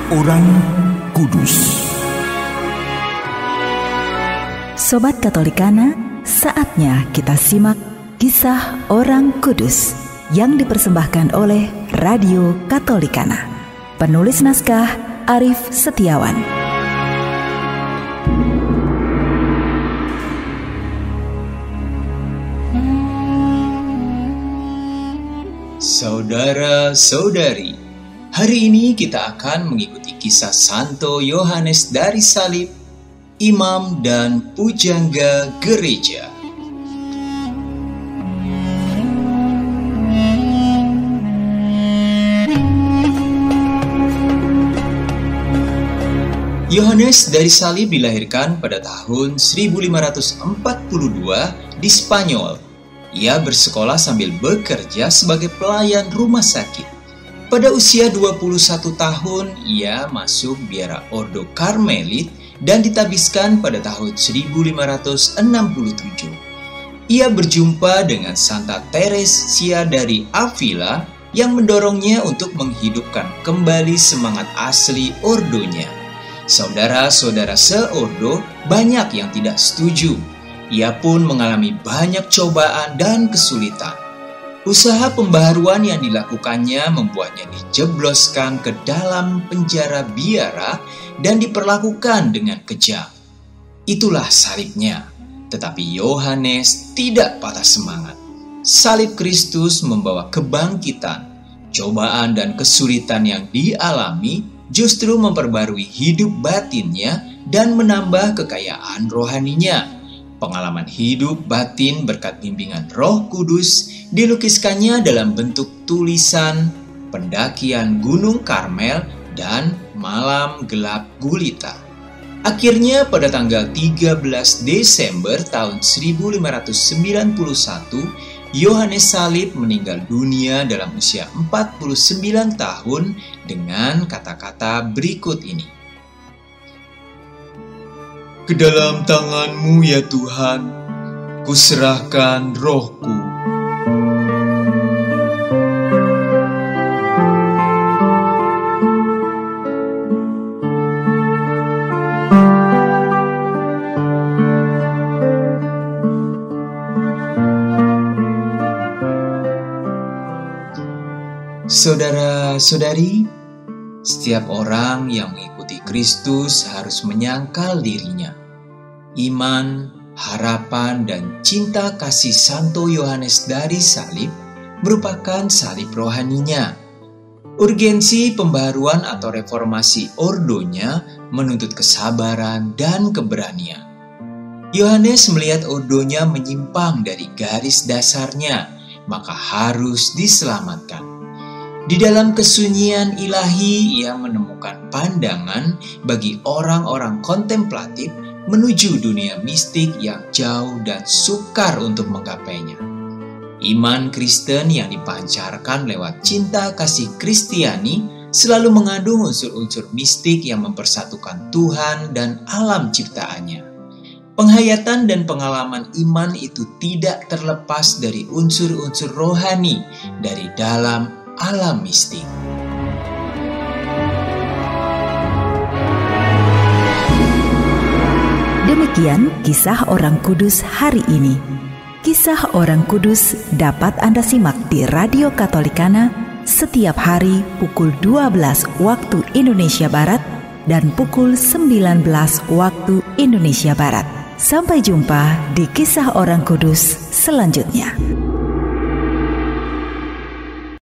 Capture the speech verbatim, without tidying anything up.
Orang Kudus. Sobat Katolikana, saatnya kita simak kisah orang kudus yang dipersembahkan oleh Radio Katolikana. Penulis naskah Arif Setiawan. Saudara-saudari, hari ini kita akan mengikuti kisah Santo Yohanes dari Salib, imam dan pujangga gereja. Yohanes dari Salib dilahirkan pada tahun seribu lima ratus empat puluh dua di Spanyol. Ia bersekolah sambil bekerja sebagai pelayan rumah sakit. Pada usia dua puluh satu tahun, ia masuk biara Ordo Karmelit dan ditabiskan pada tahun seribu lima ratus enam puluh tujuh. Ia berjumpa dengan Santa Teresia dari Avila yang mendorongnya untuk menghidupkan kembali semangat asli ordonya. Saudara-saudara seordo banyak yang tidak setuju. Ia pun mengalami banyak cobaan dan kesulitan. Usaha pembaharuan yang dilakukannya membuatnya dijebloskan ke dalam penjara biara dan diperlakukan dengan kejam. Itulah salibnya. Tetapi Yohanes tidak patah semangat. Salib Kristus membawa kebangkitan. Cobaan dan kesulitan yang dialami justru memperbarui hidup batinnya dan menambah kekayaan rohaninya. Pengalaman hidup batin berkat bimbingan Roh Kudus dilukiskannya dalam bentuk tulisan Pendakian Gunung Karmel dan Malam Gelap Gulita. Akhirnya pada tanggal tiga belas Desember tahun seribu lima ratus sembilan puluh satu, Yohanes Salib meninggal dunia dalam usia empat puluh sembilan tahun dengan kata-kata berikut ini. Ke dalam tangan-Mu ya Tuhan, kuserahkan rohku. Saudara-saudari, setiap orang yang mengikuti Kristus harus menyangkal dirinya. Iman, harapan, dan cinta kasih Santo Yohanes dari Salib merupakan salib rohaninya. Urgensi pembaharuan atau reformasi ordonya menuntut kesabaran dan keberanian. Yohanes melihat ordonya menyimpang dari garis dasarnya, maka harus diselamatkan. Di dalam kesunyian ilahi, ia menemukan pandangan bagi orang-orang kontemplatif menuju dunia mistik yang jauh dan sukar untuk menggapainya. Iman Kristen yang dipancarkan lewat cinta kasih Kristiani selalu mengandung unsur-unsur mistik yang mempersatukan Tuhan dan alam ciptaannya. Penghayatan dan pengalaman iman itu tidak terlepas dari unsur-unsur rohani dari dalam alam mistik. Demikian kisah orang kudus hari ini. Kisah orang kudus dapat Anda simak di Radio Katolikana setiap hari pukul dua belas waktu Indonesia Barat dan pukul sembilan belas waktu Indonesia Barat. Sampai jumpa di kisah orang kudus selanjutnya.